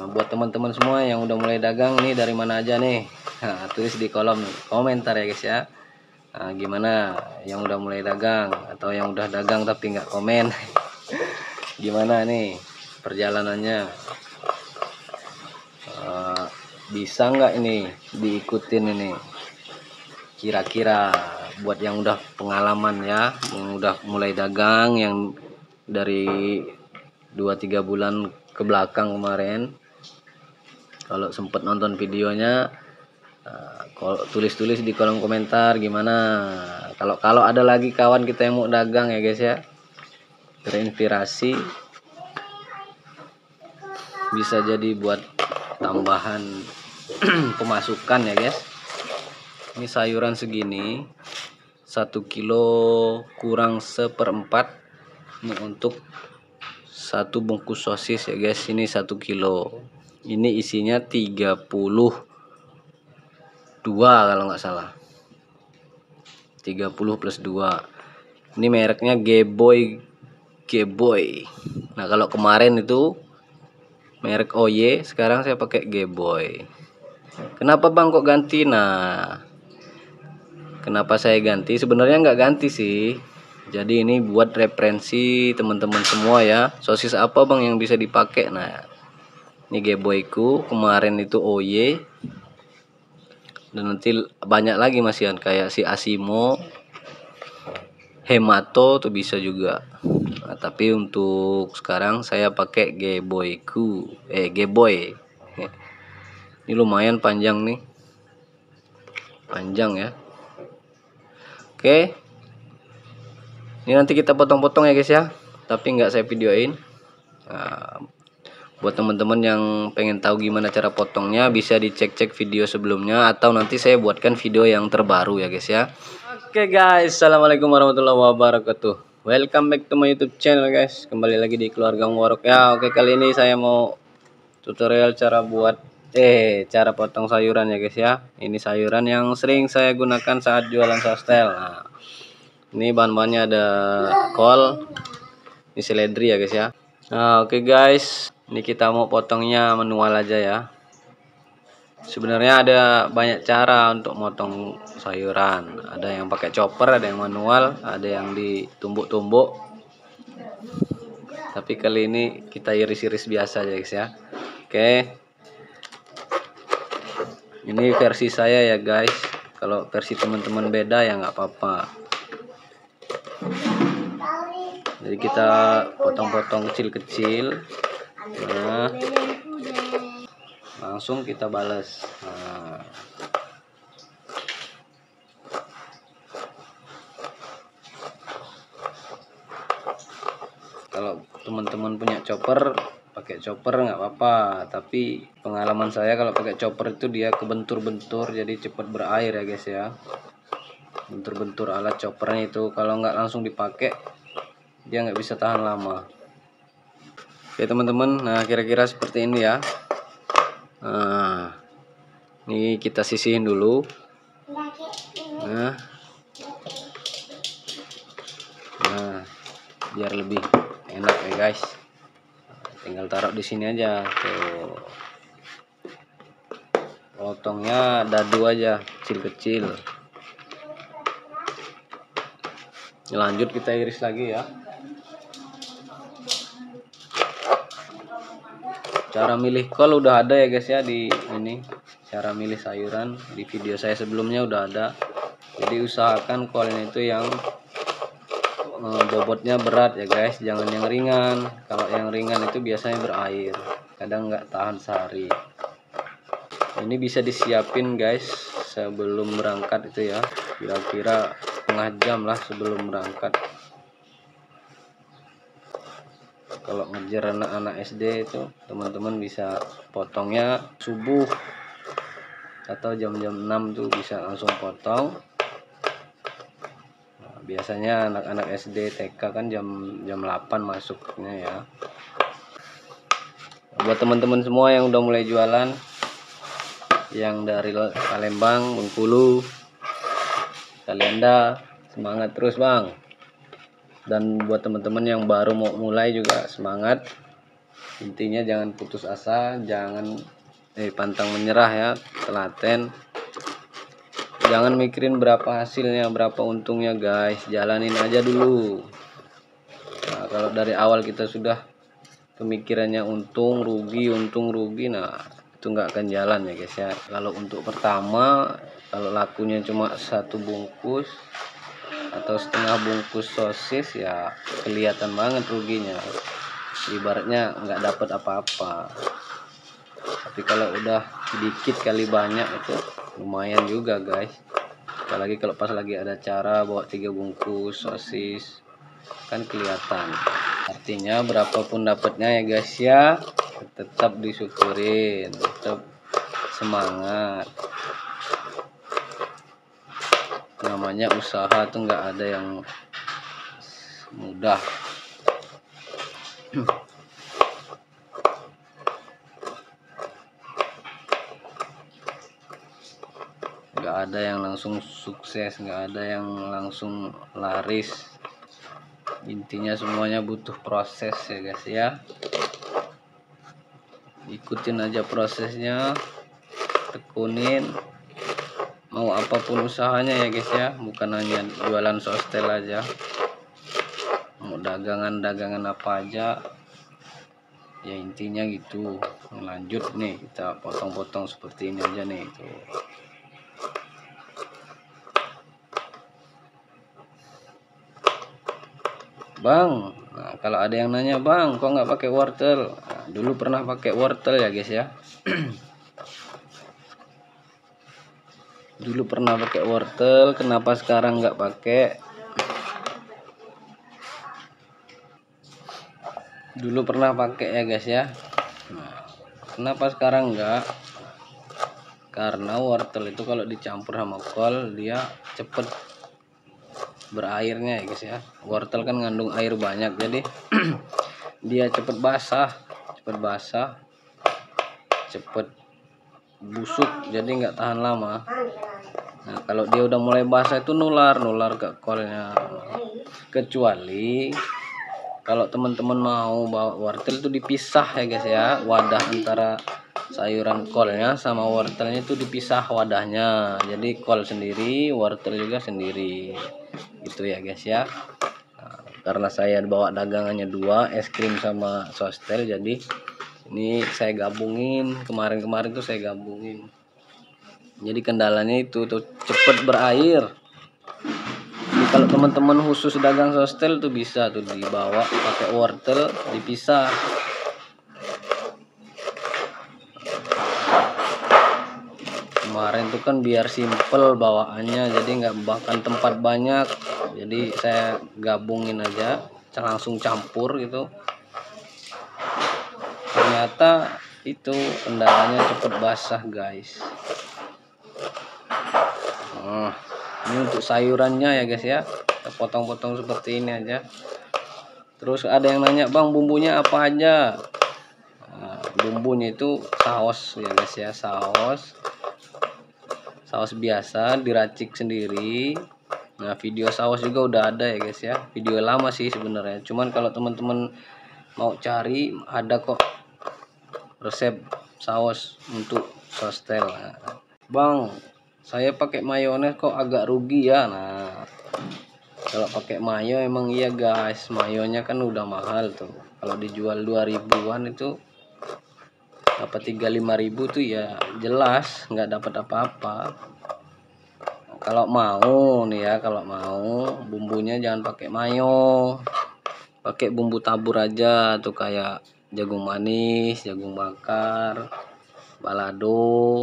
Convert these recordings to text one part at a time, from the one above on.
buat teman-teman semua yang udah mulai dagang nih, dari mana aja nih, nah, tulis di kolom komentar ya guys ya. Nah, gimana yang udah mulai dagang atau yang udah dagang tapi nggak komen gimana nih perjalanannya, bisa nggak ini diikutin ini kira-kira buat yang udah pengalaman ya, yang udah mulai dagang, yang dari 2-3 bulan ke belakang kemarin. Kalau sempet nonton videonya, tulis-tulis di kolom komentar gimana. Kalau ada lagi kawan kita yang mau dagang ya guys ya, terinspirasi, bisa jadi buat tambahan pemasukan ya guys. Ini sayuran segini 1 kilo kurang 1/4. Ini untuk 1 bungkus sosis ya guys. Ini 1 kilo. Ini isinya 32 kalau nggak salah. 30 plus 2. Ini mereknya Geboy. Nah kalau kemarin itu merek OY, sekarang saya pakai Geboy. Kenapa bang kok ganti? Nah, kenapa saya ganti? Sebenarnya nggak ganti sih. Jadi ini buat referensi teman-teman semua ya. Sosis apa bang yang bisa dipakai? Nah, ini Geboyku, kemarin itu OY. Dan nanti banyak lagi masihan kayak si Asimo, Hemato tuh bisa juga. Nah, tapi untuk sekarang saya pakai Geboyku, Geboy. Ini lumayan panjang nih. Panjang ya. Oke. Ini nanti kita potong-potong ya guys ya. Tapi nggak saya videoin. Nah, buat teman-teman yang pengen tahu gimana cara potongnya, bisa dicek-cek video sebelumnya atau nanti saya buatkan video yang terbaru ya guys ya. Oke guys, assalamualaikum warahmatullahi wabarakatuh. Welcome back to my YouTube channel guys. Kembali lagi di Keluarga Warok ya. Oke, kali ini saya mau tutorial cara buat cara potong sayuran ya guys ya. Ini sayuran yang sering saya gunakan saat jualan sostel. Nah, ini bahan-bahannya ada kol, ini seledri ya guys ya. Nah, oke guys, ini kita mau potongnya manual aja ya. Sebenarnya ada banyak cara untuk motong sayuran. Ada yang pakai chopper, ada yang manual, ada yang ditumbuk-tumbuk. Tapi kali ini kita iris-iris biasa aja guys ya. Oke. Ini versi saya ya guys. Kalau versi teman-teman beda ya nggak apa-apa. Jadi kita potong-potong kecil-kecil. Nah, langsung kita balas. Nah. Kalau teman-teman punya chopper, pakai chopper nggak apa-apa, tapi pengalaman saya kalau pakai chopper itu dia kebentur-bentur, jadi cepat berair ya guys ya. Bentur-bentur alat choppernya itu, kalau nggak langsung dipakai dia nggak bisa tahan lama. Oke teman-teman, nah kira-kira seperti ini ya. Nah, ini kita sisihin dulu. Nah, biar lebih enak ya guys. Tinggal taruh di sini aja tuh. Potongnya dadu aja, kecil-kecil. Lanjut kita iris lagi ya. Cara milih kol udah ada ya guys ya di ini. Cara milih sayuran di video saya sebelumnya udah ada. Jadi usahakan kolnya itu yang bobotnya berat ya guys, jangan yang ringan. Kalau yang ringan itu biasanya berair, kadang nggak tahan sehari. Ini bisa disiapin guys sebelum berangkat itu ya, kira-kira setengah jam lah sebelum berangkat. Kalau ngejar anak-anak SD itu teman-teman bisa potongnya subuh atau jam-jam 6 tuh bisa langsung potong. Biasanya anak-anak SD TK kan jam 8 masuknya ya. Buat teman-teman semua yang udah mulai jualan, yang dari Palembang, Bengkulu, Salianda, semangat terus bang. Dan buat teman-teman yang baru mau mulai juga semangat. Intinya jangan putus asa, jangan pantang menyerah ya, telaten. Jangan mikirin berapa hasilnya, berapa untungnya guys, jalanin aja dulu. Nah, kalau dari awal kita sudah pemikirannya untung rugi, nah itu nggak akan jalan ya guys ya. Kalau untuk pertama, kalau lakunya cuma 1 bungkus atau setengah bungkus sosis ya kelihatan banget ruginya, ibaratnya nggak dapat apa-apa. Tapi kalau udah dikit kali banyak itu lumayan juga guys, apalagi kalau pas lagi ada acara bawa 3 bungkus sosis kan kelihatan. Artinya berapapun dapatnya ya guys ya, tetap disyukurin, tetap semangat. Namanya usaha tuh nggak ada yang mudah. Nggak ada yang langsung sukses, nggak ada yang langsung laris. Intinya semuanya butuh proses ya guys ya. Ikutin aja prosesnya, tekunin, mau apapun usahanya ya guys ya, bukan hanya jualan sostel aja, mau dagangan apa aja ya, intinya gitu. Lanjut nih, kita potong-potong seperti ini aja nih tuh. Bang, nah, kalau ada yang nanya, bang kok nggak pakai wortel, nah, dulu pernah pakai wortel ya guys ya. Dulu pernah pakai wortel, kenapa sekarang nggak pakai? Dulu pernah pakai ya guys ya. Nah, kenapa sekarang enggak? Karena wortel itu kalau dicampur sama kol dia cepet berairnya ya guys ya. Wortel kan ngandung air banyak, jadi dia cepet basah, cepet busuk, jadi nggak tahan lama. Nah kalau dia udah mulai basah itu nular ke kolnya. Kecuali kalau teman-teman mau bawa wortel itu dipisah ya guys ya, wadah antara sayuran kolnya sama wortelnya itu dipisah wadahnya, jadi kol sendiri, wortel juga sendiri gitu ya guys ya. Nah, karena saya bawa dagangannya 2, es krim sama sostel, jadi ini saya gabungin, kemarin tuh saya gabungin. Jadi kendalanya itu tuh cepet berair. Jadi kalau teman-teman khusus dagang sostel tuh bisa tuh dibawa pakai wortel dipisah. Kemarin tuh kan biar simple bawaannya, jadi nggak makan tempat banyak, jadi saya gabungin aja, langsung campur gitu. Ternyata itu kendalanya cepet basah guys. Nah, ini untuk sayurannya ya guys ya, kita potong-potong seperti ini aja. Terus ada yang nanya, bang bumbunya apa aja? Nah, bumbunya itu saus ya guys ya, saus biasa diracik sendiri. Nah video saus juga udah ada ya guys ya, video lama sih sebenarnya, cuman kalau teman-teman mau cari ada kok resep saus untuk sostel. Nah, bang saya pakai mayones kok agak rugi ya. Nah kalau pakai mayo emang iya guys, mayonya kan udah mahal tuh, kalau dijual 2000-an itu dapat 35.000 tuh ya jelas nggak dapat apa-apa. Kalau mau nih ya, kalau mau bumbunya jangan pakai mayo, pakai bumbu tabur aja tuh, kayak jagung manis, jagung bakar, balado,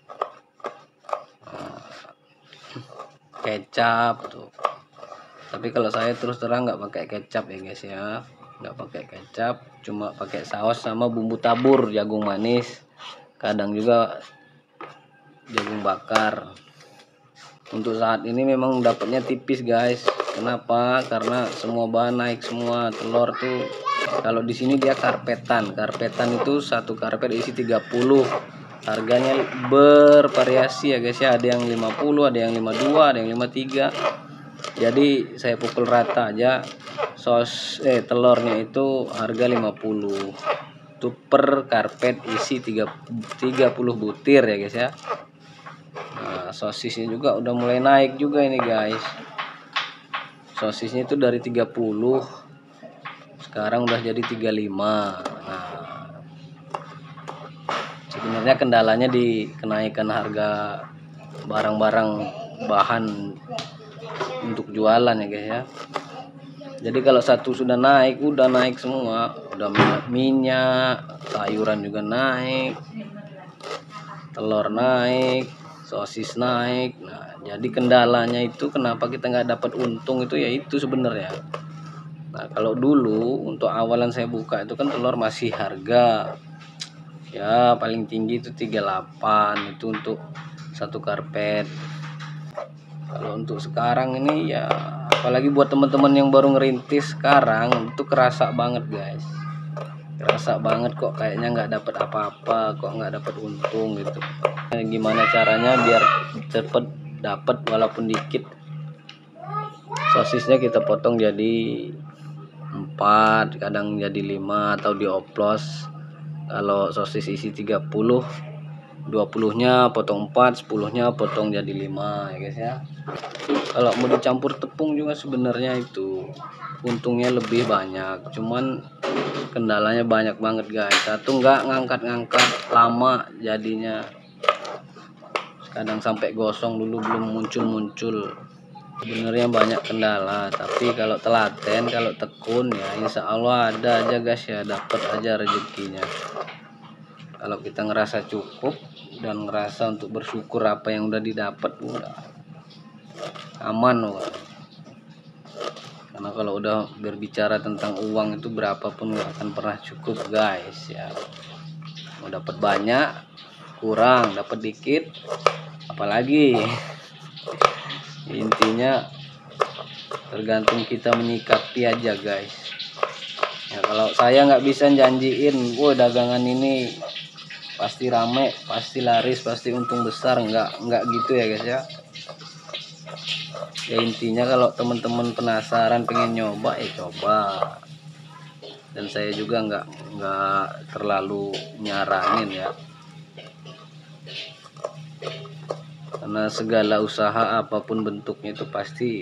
kecap tuh. Tapi kalau saya terus terang nggak pakai kecap ya guys ya, nggak pakai kecap, cuma pakai saus sama bumbu tabur, jagung manis, kadang juga jagung bakar. Untuk saat ini memang dapatnya tipis guys. Kenapa? Karena semua bahan naik semua. Telur tuh kalau di sini dia karpetan itu satu karpet isi 30. Harganya bervariasi ya guys ya, ada yang 50, ada yang 52, ada yang 53. Jadi saya pukul rata aja telurnya itu harga 50. Itu per karpet isi 30 butir ya guys ya. Nah, sosisnya juga udah mulai naik juga ini guys. Sosisnya itu dari 30 sekarang udah jadi 35. Nah, sebenarnya kendalanya di kenaikan harga barang-barang bahan untuk jualan ya guys ya. Jadi kalau satu sudah naik, udah naik semua, udah minyak, sayuran juga naik, telur naik, sosis naik. Nah, jadi kendalanya itu kenapa kita nggak dapat untung itu ya itu sebenarnya. Nah, kalau dulu untuk awalan saya buka itu kan telur masih harga ya paling tinggi itu 38 itu untuk satu karpet. Kalau untuk sekarang ini ya apalagi buat teman-teman yang baru ngerintis sekarang itu kerasa banget guys. Kerasa banget kok kayaknya nggak dapat apa-apa, kok nggak dapat untung gitu. Gimana caranya biar cepet dapat walaupun dikit. Sosisnya kita potong jadi 4, kadang jadi 5 atau dioplos. Kalau sosis isi 30, 20-nya potong 4, 10-nya potong jadi 5 ya guys ya. Kalau mau dicampur tepung juga sebenarnya itu untungnya lebih banyak, cuman kendalanya banyak banget guys. Satu nggak ngangkat-ngangkat lama jadinya, kadang sampai gosong dulu belum muncul-muncul. Sebenarnya banyak kendala, tapi kalau telaten, kalau tekun ya insya Allah ada aja guys ya, dapat aja rezekinya. Kalau kita ngerasa cukup dan ngerasa untuk bersyukur apa yang udah didapat, udah aman loh. Karena kalau udah berbicara tentang uang itu berapapun nggak akan pernah cukup guys ya. Mau dapat banyak, kurang, dapat dikit, apalagi. Intinya tergantung kita menyikapi aja guys ya. Kalau saya nggak bisa janjiin dagangan ini pasti rame, pasti laris, pasti untung besar, nggak gitu ya guys ya. Ya intinya kalau teman-teman penasaran pengen nyoba ya coba, dan saya juga nggak terlalu nyaranin ya, karena segala usaha apapun bentuknya itu pasti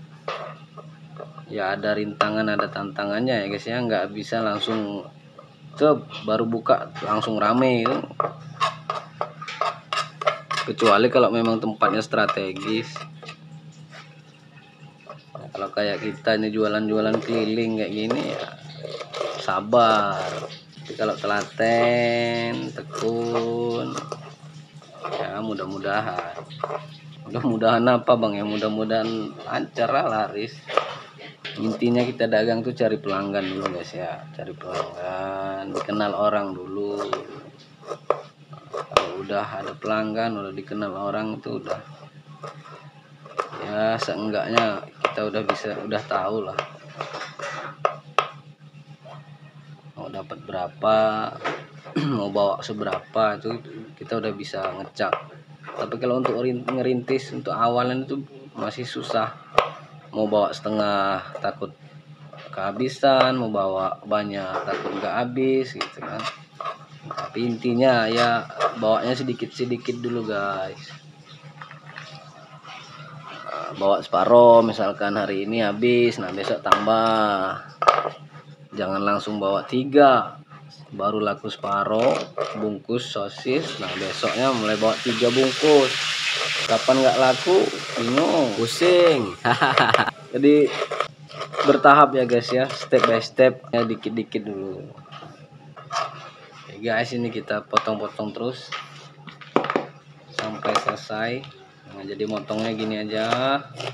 ya ada rintangan, ada tantangannya ya guys ya. Nggak bisa langsung baru buka langsung rame gitu. Kecuali kalau memang tempatnya strategis. Nah, kalau kayak kita ini jualan-jualan keliling kayak gini ya sabar. Tapi kalau telaten, tekun ya mudah-mudahan apa bang ya, mudah-mudahan lancar lah, laris. Intinya kita dagang tuh cari pelanggan dulu guys ya, cari pelanggan, dikenal orang dulu. Kalau udah ada pelanggan, udah dikenal orang itu udah ya seenggaknya kita udah tahu lah mau dapat berapa, mau bawa seberapa, itu kita udah bisa ngecak. Tapi kalau untuk ngerintis untuk awalan itu masih susah. Mau bawa setengah takut kehabisan, mau bawa banyak takut nggak habis gitu kan. Tapi intinya ya bawanya sedikit-sedikit dulu guys. Bawa separuh misalkan hari ini habis, nah besok tambah. Jangan langsung bawa 3 baru laku separuh bungkus sosis, nah besoknya mulai bawa 3 bungkus. Kapan nggak laku bingung, pusing. Jadi bertahap ya guys ya, step by step ya, dikit-dikit dulu. Oke guys, ini kita potong-potong terus sampai selesai. Nah, jadi motongnya gini aja.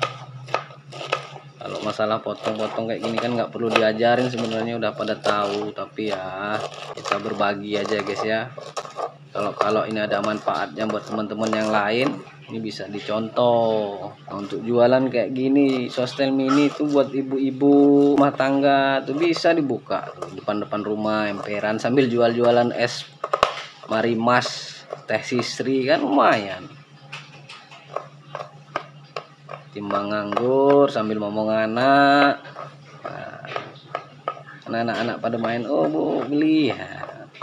Kalau masalah potong-potong kayak gini kan nggak perlu diajarin sebenarnya, udah pada tahu. Tapi ya kita berbagi aja guys ya. Kalau ini ada manfaatnya buat teman-teman yang lain, ini bisa dicontoh. Nah, untuk jualan kayak gini Sostel Mini itu buat ibu-ibu rumah tangga tuh bisa dibuka depan-depan rumah emperan sambil jual-jualan es Marimas, teh Sisri kan lumayan. Timbang nganggur sambil ngomong anak. Nah, anak-anak pada main, oh bu beli ya.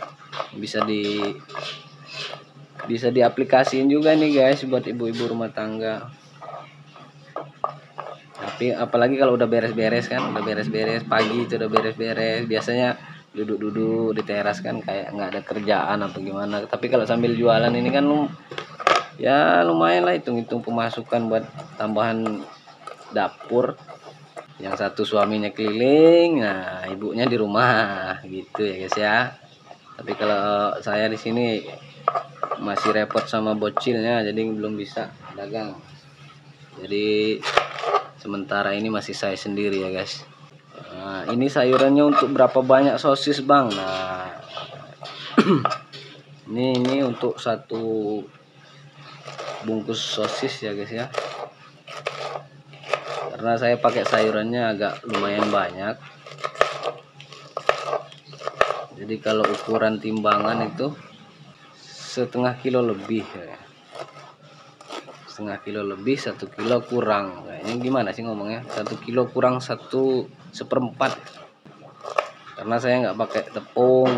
bisa diaplikasiin juga nih guys buat ibu-ibu rumah tangga. Tapi apalagi kalau udah beres-beres kan, udah beres-beres pagi itu udah beres-beres, biasanya duduk-duduk di teras kan kayak nggak ada kerjaan atau gimana. Tapi kalau sambil jualan ini kan ya lumayan lah, hitung-hitung pemasukan buat tambahan dapur. Yang satu suaminya keliling, nah ibunya di rumah gitu ya guys ya. Tapi kalau saya di sini masih repot sama bocilnya, jadi belum bisa dagang. Jadi sementara ini masih saya sendiri ya guys. Nah, ini sayurannya untuk berapa banyak sosis bang? Nah ini untuk satu bungkus sosis ya guys ya. Karena saya pakai sayurannya agak lumayan banyak. Jadi kalau ukuran timbangan itu setengah kilo lebih ya. Setengah kilo lebih, 1 kilo kurang. Kayaknya gimana sih ngomongnya? 1 kilo kurang 1/4. Karena saya nggak pakai tepung,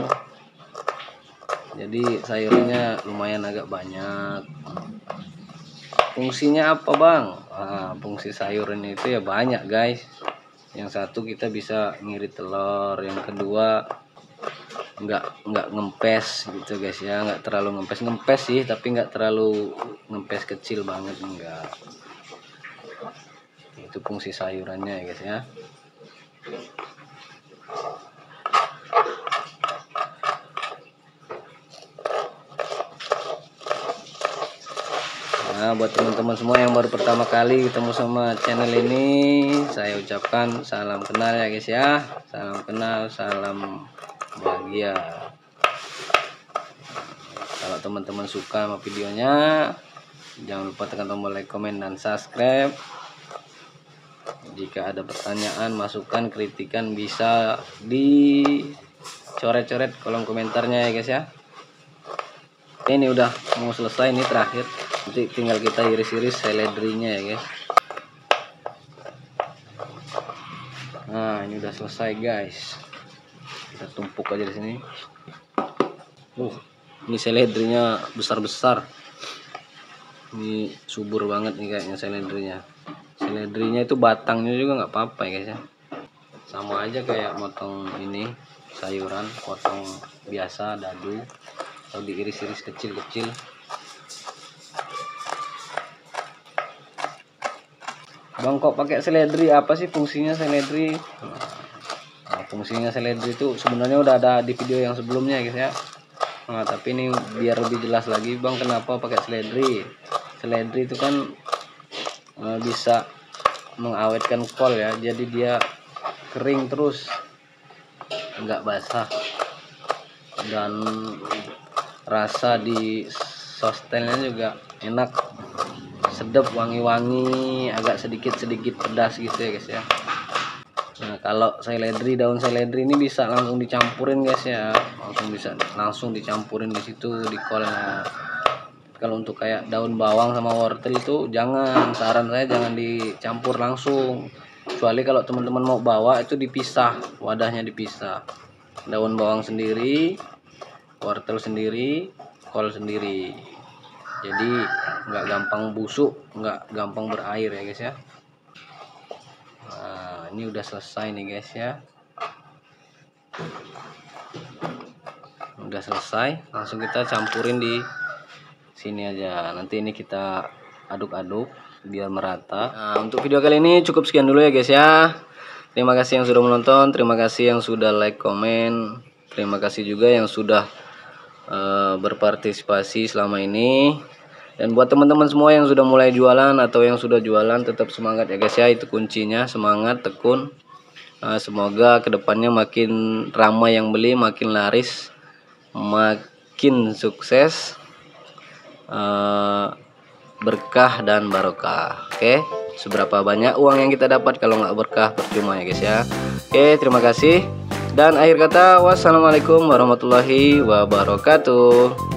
jadi sayurnya lumayan agak banyak. Fungsinya apa bang? Nah, fungsi sayurnya itu ya banyak guys. Yang satu kita bisa ngirit telur, yang kedua nggak ngempes gitu guys ya, nggak terlalu ngempes sih, tapi nggak terlalu ngempes kecil banget, enggak. Itu fungsi sayurannya ya guys ya. Nah buat teman-teman semua yang baru pertama kali ketemu sama channel ini, saya ucapkan salam kenal ya guys ya. Salam kenal, salam bahagia. Kalau teman-teman suka sama videonya, jangan lupa tekan tombol like, komen, dan subscribe. Jika ada pertanyaan, masukan, kritikan, bisa dicoret-coret kolom komentarnya ya guys ya. Ini udah mau selesai, ini terakhir, nanti tinggal kita iris-iris seledrinya ya guys. Nah ini udah selesai guys, kita tumpuk aja di sini. Ini seledrinya besar-besar, ini subur banget nih kayaknya seledrinya. Seledrinya itu batangnya juga nggak apa-apa ya guys ya, sama aja kayak motong ini sayuran, potong biasa dadu atau diiris-iris kecil-kecil. Bang kok pakai seledri, apa sih fungsinya seledri? Nah, fungsinya seledri itu sebenarnya udah ada di video yang sebelumnya guys ya. Nah, tapi ini biar lebih jelas lagi bang kenapa pakai seledri. Seledri itu kan bisa mengawetkan kol ya, jadi dia kering terus, nggak basah, dan rasa di sostelnya juga enak, sedap, wangi-wangi, agak sedikit-sedikit pedas gitu ya guys ya. Nah kalau seledri, daun seledri ini bisa langsung dicampurin guys ya, langsung dicampurin di situ di kolnya. Kalau untuk kayak daun bawang sama wortel itu jangan, saran saya jangan dicampur langsung, kecuali kalau teman-teman mau bawa itu dipisah, wadahnya dipisah, daun bawang sendiri, wortel sendiri, kol sendiri, jadi nggak gampang busuk, nggak gampang berair ya guys ya. Nah ini udah selesai nih guys ya, udah selesai, langsung kita campurin di sini aja. Nanti ini kita aduk-aduk biar merata. Nah untuk video kali ini cukup sekian dulu ya guys ya. Terima kasih yang sudah menonton, terima kasih yang sudah like, komen, terima kasih juga yang sudah berpartisipasi selama ini. Dan buat teman-teman semua yang sudah mulai jualan atau yang sudah jualan, tetap semangat ya guys ya, itu kuncinya, semangat, tekun. Semoga kedepannya makin ramai yang beli, makin laris, makin sukses, berkah dan barokah. Oke, seberapa banyak uang yang kita dapat kalau nggak berkah percuma ya guys ya. Oke, terima kasih. Dan akhir kata, wassalamualaikum warahmatullahi wabarakatuh.